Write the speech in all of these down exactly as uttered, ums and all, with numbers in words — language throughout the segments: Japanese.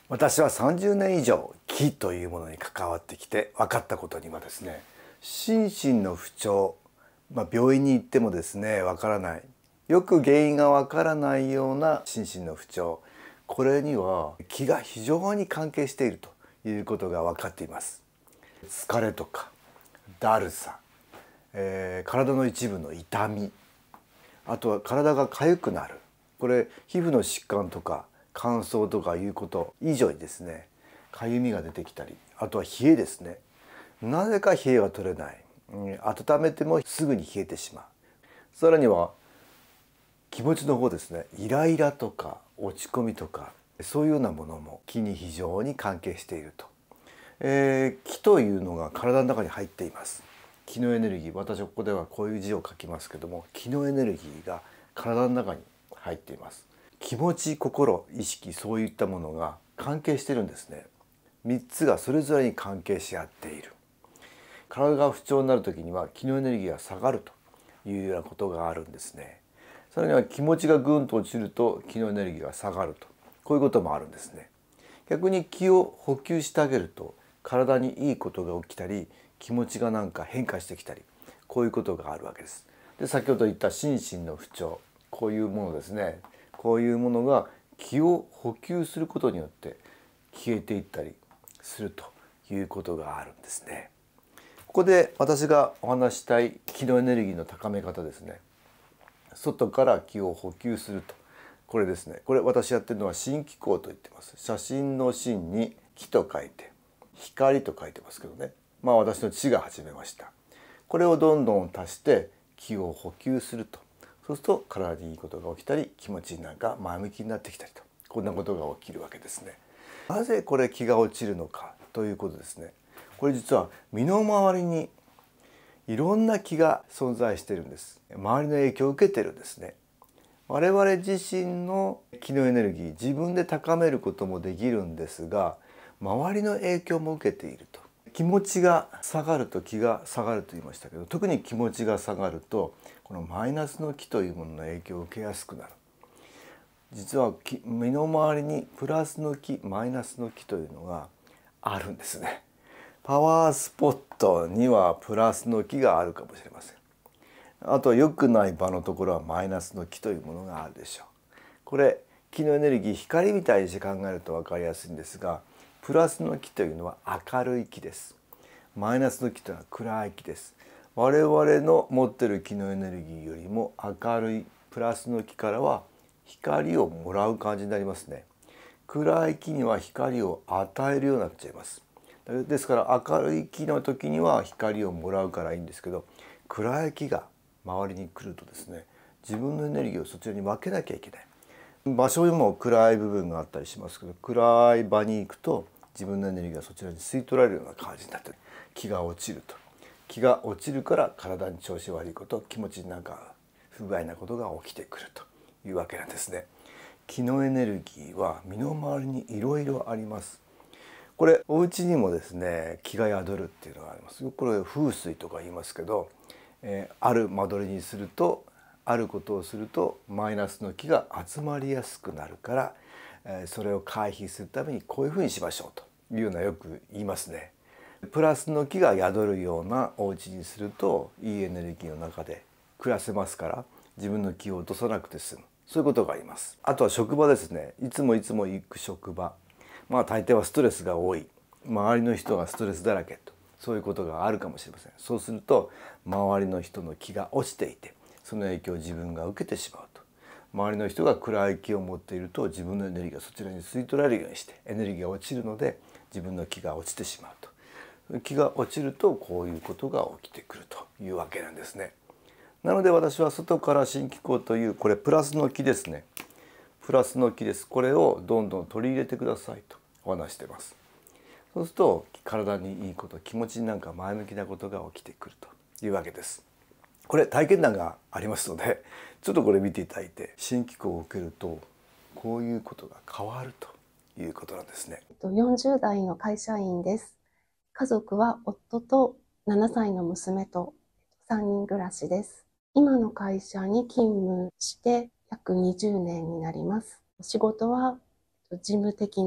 私はさんじゅうねん以上気というものに関わってきて分かったことにはですね、心身の不調、まあ、病院に行ってもですね分からない、よく原因が分からないような心身の不調、これには気が非常に関係しているということが分かっています。疲れとかだるさ、えー、体の一部の痛み、あとは体が痒くなる、これ皮膚の疾患とか乾燥とかいうこと以上にですね、かゆみが出てきたり、あとは冷えですね。なぜか冷えが取れない、うん、温めてもすぐに冷えてしまう。さらには気持ちの方ですね、イライラとか落ち込みとか、そういうようなものも気に非常に関係していると。えー、気というのが体の中に入っています。気のエネルギー、私はここではこういう字を書きますけども、気のエネルギーが体の中に入っています。気持ち、心、意識、そういったものが関係してるんですね。みっつがそれぞれに関係し合っている。体が不調になる時には気のエネルギーが下がるというようなことがあるんですね。さらには気持ちがぐんと落ちると気のエネルギーが下がると、こういうこともあるんですね。逆に気を補給してあげると体にいいことが起きたり、気持ちがなんか変化してきたり、こういうことがあるわけです。で、先ほど言った心身の不調、こういうものですね、こういうものが気を補給することによって消えていったりするということがあるんですね。ここで私がお話したい気のエネルギーの高め方ですね。外から気を補給すると、これですね。これ私やってるのは心気功と言ってます。写真の心に気と書いて光と書いてますけどね。まあ私の父が始めました。これをどんどん足して気を補給すると。そうすると体にいいことが起きたり、気持ちなんか前向きになってきたりと、こんなことが起きるわけですね。なぜこれ気が落ちるのかということですね。これ実は身の回りにいろんな気が存在しているんです。周りの影響を受けてるんですね。我々自身の気のエネルギー、自分で高めることもできるんですが、周りの影響も受けていると。気持ちが下がると気が下がると言いましたけど、特に気持ちが下がるとこのマイナスの気というものの影響を受けやすくなる。実は身の回りにプラスの気、マイナスの気というのがあるんですね。パワースポットにはプラスの気があるかもしれません。あとは良くない場のところはマイナスの気というものがあるでしょう。これ気のエネルギー、光みたいにして考えると分かりやすいんですが、プラスの気というのは明るい気です。マイナスの気というのは暗い気です。我々の持っている気のエネルギーよりも明るいプラスの気からは光をもらう感じになりますね。暗い気には光を与えるようになっちゃいます。ですから明るい気の時には光をもらうからいいんですけど、暗い気が周りに来るとですね、自分のエネルギーをそちらに分けなきゃいけない。場所にも暗い部分があったりしますけど、暗い場に行くと自分のエネルギーがそちらに吸い取られるような感じになって気が落ちると。気が落ちるから体に調子悪いこと、気持ちになんか不具合なことが起きてくるというわけなんですね。気のエネルギーは身の回りにいろいろあります。これお家にもですね、気が宿るっていうのがあります。これ風水とか言いますけど、えー、ある間取りにすると、あることをするとマイナスの気が集まりやすくなるから、えー、それを回避するためにこういうふうにしましょうというような、よく言いますね。プラスの気が宿るようなお家にするといいエネルギーの中で暮らせますから、自分の気を落とさなくて済む、そういうことがあります。あとは職場ですね。いつもいつも行く職場、まあ大抵はストレスが多い、周りの人がストレスだらけと、そういうことがあるかもしれません。そうすると周りの人の気が落ちていて、その影響を自分が受けてしまうと。周りの人が暗い気を持っていると、自分のエネルギーがそちらに吸い取られるようにしてエネルギーが落ちるので、自分の気が落ちてしまうと。気が落ちるとこういうことが起きてくるというわけなんですね。なので私は外から心気功という、これプラスの気ですね。プラスの気です。これをどんどん取り入れてくださいとお話しています。そうすると体にいいこと、気持ちになんか前向きなことが起きてくるというわけです。これ体験談がありますので、ちょっとこれ見ていただいて、心気功を受けるとこういうことが変わるということなんですね。 よんじゅう代の会社員です。家族は夫とななさいの娘とさんにん暮らしです。今の会社に勤務して約にじゅうねんになります。仕事は事務的な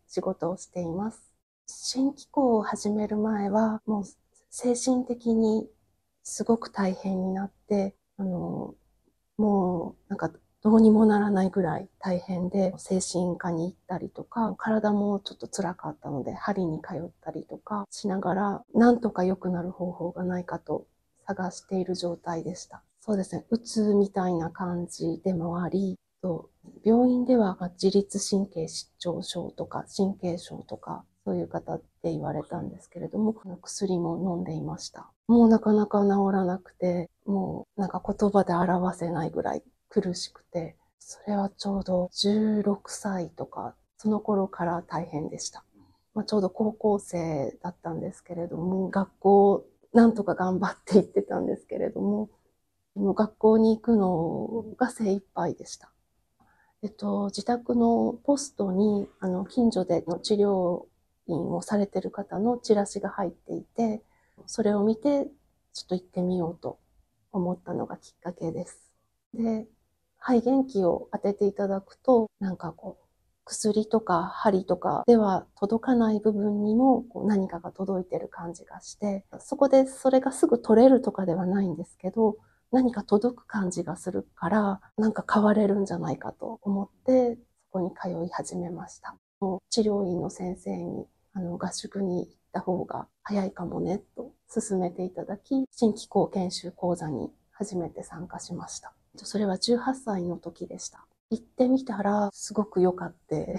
仕事をしています。新機構を始める前は、もう精神的にすごく大変になって、あの、もうなんかどうにもならないぐらい大変で、精神科に行ったりとか、体もちょっと辛かったので、針に通ったりとかしながら、なんとか良くなる方法がないかと探している状態でした。そうですね、うつみたいな感じでもあり、と病院では自律神経失調症とか神経症とか、そういう方って言われたんですけれども、薬も飲んでいました。もうなかなか治らなくて、もうなんか言葉で表せないぐらい苦しくて、それはちょうどじゅうろくさいとか、その頃から大変でした。まあ、ちょうど高校生だったんですけれども、学校なんとか頑張って行ってたんですけれども、もう学校に行くのが精一杯でした。えっと、自宅のポストに、あの、近所での治療院をされてる方のチラシが入っていて、それを見て、ちょっと行ってみようと思ったのがきっかけです。で、肺元気を当てていただくと、なんかこう、薬とか針とかでは届かない部分にもこう何かが届いてる感じがして、そこでそれがすぐ取れるとかではないんですけど、何か届く感じがするから、なんか変われるんじゃないかと思って、そこに通い始めました。治療院の先生にあの合宿に行った方が早いかもねと勧めていただき、新機構研修講座に初めて参加しました。それはじゅうはっさいの時でした。行ってみたらすごく良かって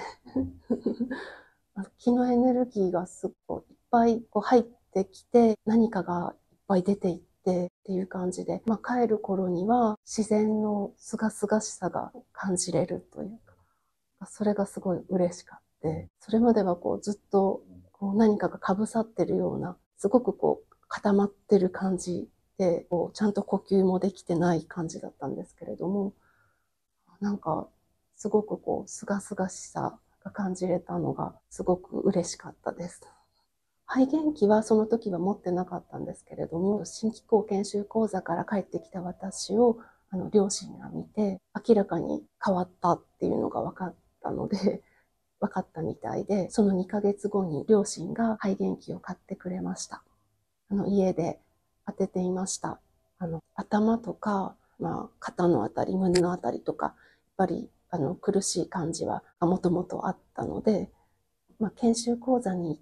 気のエネルギーがすごいいっぱいこう入ってきて、何かがいっぱい出ていってっていう感じで、まあ、帰る頃には自然のすがすがしさが感じれるというか、それがすごい嬉しかって、それまではこうずっとこう何かがかぶさってるような、すごくこう固まってる感じで、こうちゃんと呼吸もできてない感じだったんですけれども、なんかすごくこうすがすがしさが感じれたのがすごく嬉しかったです。肺元気はその時は持ってなかったんですけれども、新機構研修講座から帰ってきた私をあの両親が見て、明らかに変わったっていうのが分かったので、分かったみたいで、そのにかげつごに両親が肺元気を買ってくれました。あの家で当てていました。あの頭とか、まあ、肩のあたり、胸のあたりとか、やっぱりあの苦しい感じはもともとあったので、まあ、研修講座に行って、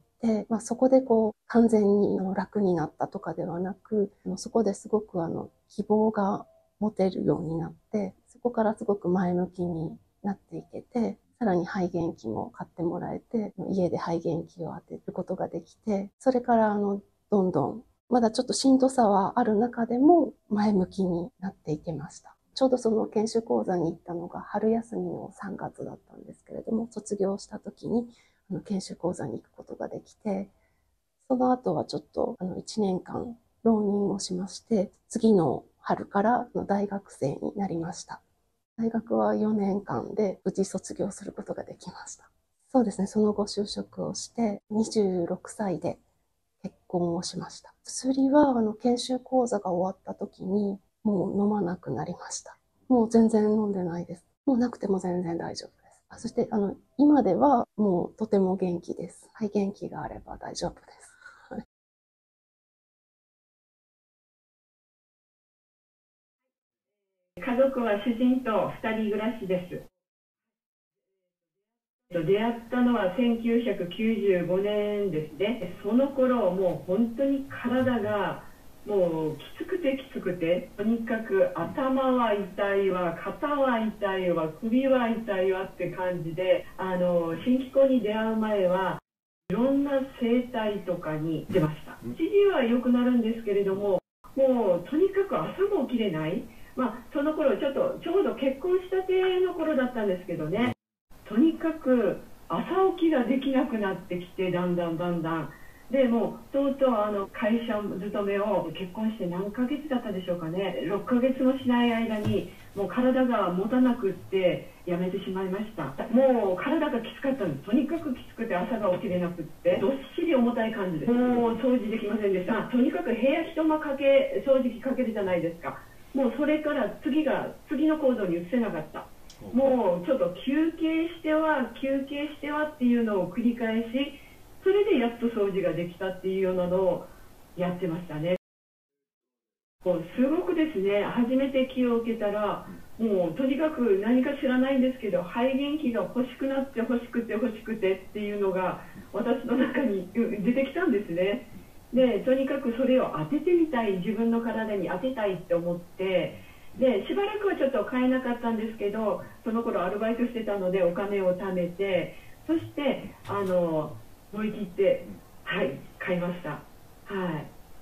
まあ、そこでこう完全に楽になったとかではなく、そこですごくあの希望が持てるようになって、そこからすごく前向きになっていけて、さらに肺元気も買ってもらえて、家で肺元気を当てることができて、それからあのどんどん、まだちょっとしんどさはある中でも前向きになっていけました。ちょうどその研修講座に行ったのが春休みのさんがつだったんですけれども、卒業した時にあの研修講座に行くことができて、その後はちょっとあのいちねんかん浪人をしまして、次の春からの大学生になりました。大学はよねんかんで無事卒業することができました。そうですね、その後就職をしてにじゅうろくさいで結婚をしました。薬はあの研修講座が終わった時にもう飲まなくなりました。もう全然飲んでないです。もうなくても全然大丈夫です。そしてあの今ではもうとても元気です。肺元気があれば大丈夫です。 家族は主人とふたり暮らしです。出会ったのはせんきゅうひゃくきゅうじゅうごねんですね。その頃もう本当に体がもうきつくてきつくて、とにかく頭は痛いわ、肩は痛いわ、首は痛いわって感じで、あの新機構に出会う前はいろんな整体とかに出ました。一時は良くなるんですけれども、もうとにかく朝も起きれない。まあ、その頃ちょっとちょうど結婚したての頃だったんですけどね、とにかく朝起きができなくなってきて、だんだんだんだんでもうとうとうあの会社勤めを結婚して何ヶ月だったでしょうかね、ろっかげつもしない間にもう体が持たなくってやめてしまいました。もう体がきつかったんです。とにかくきつくて朝が起きれなくってどっしり重たい感じです。もう掃除できませんでした。とにかく部屋一間かけ掃除機かけるじゃないですか。もうそれから次が次の行動に移せなかった。 もうちょっと休憩しては休憩してはっていうのを繰り返し、それでやっと掃除ができたっていうようなのをやってましたね。もうすごくですね、初めて気を受けたら、もうとにかく何か知らないんですけど、肺元気が欲しくなって欲しくて欲しくてっていうのが私の中に出てきたんですね。で、とにかくそれを当ててみたい、自分の体に当てたいって思って、でしばらくはちょっと買えなかったんですけど、その頃アルバイトしてたのでお金を貯めて、そしてあの思い切って、はい、買いました。はい、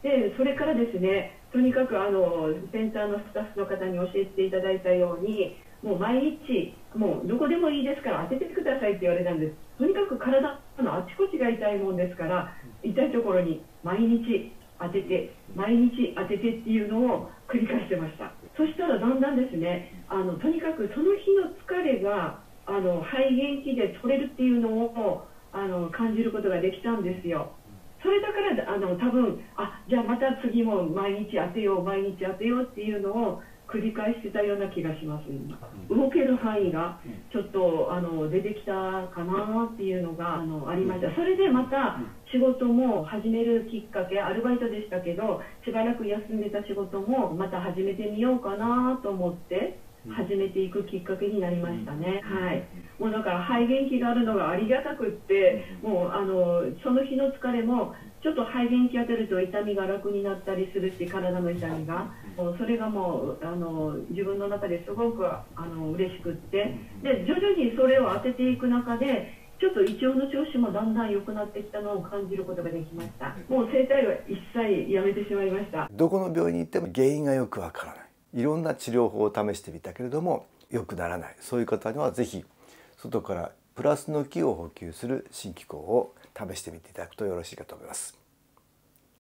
でそれからですね、とにかくあのセンターのスタッフの方に教えていただいたように、もう毎日もうどこでもいいですから当ててくださいって言われたんです。とにかく体のあちこちが痛いもんですから、痛いところに毎日当てて毎日当ててっていうのを繰り返してました。そしたらだんだんですね、あのとにかくその日の疲れがあの肺元気で取れるっていうのをあの感じることができたんですよ。それだからあの多分あじゃあまた次も毎日当てよう毎日当てようっていうのを繰り返してたような気がします。動ける範囲がちょっとあの出てきたかなっていうのがあのありました。それでまた仕事も始めるきっかけ、アルバイトでしたけどしばらく休んでた仕事もまた始めてみようかなと思って始めていくきっかけになりましたね。はい、もうだから肺元気があるのがありがたくって、もうあのその日の疲れもちょっと肺元気当てると痛みが楽になったりするし、体の痛みがもうそれがもうあの自分の中ですごくあの嬉しくって、で徐々にそれを当てていく中でちょっと胃腸の調子もだんだん良くなってきたのを感じることができました。もう整体は一切やめてしまいました。 どこの病院に行っても原因がよくわからない、いろんな治療法を試してみたけれども良くならない、そういう方にはぜひ外からプラスの気を補給する新機構を試してみていただくとよろしいかと思います。